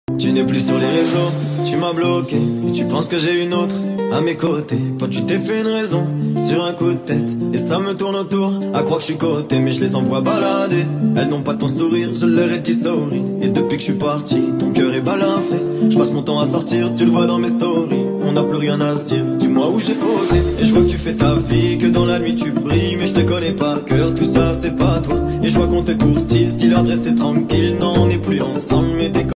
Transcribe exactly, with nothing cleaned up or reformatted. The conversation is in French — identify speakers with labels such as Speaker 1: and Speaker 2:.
Speaker 1: Tu n'es plus sur les réseaux, tu m'as bloqué. Et tu penses que j'ai une autre à mes côtés. Toi tu t'es fait une raison sur un coup de tête. Et ça me tourne autour, à croire que je suis coté. Mais je les envoie balader, elles n'ont pas ton sourire. Je leur ai dit sorry. Et depuis que je suis parti, ton cœur est balafré. Je passe mon temps à sortir, tu le vois dans mes stories. On n'a plus rien à se dire, dis-moi où j'ai fauté. Et je vois que tu fais ta vie, que dans la nuit tu brilles. Mais je te connais par cœur, tout ça c'est pas toi. Et je vois qu'on te courtise, dis-leur de rester tranquille. Non on n'est plus ensemble mais t'es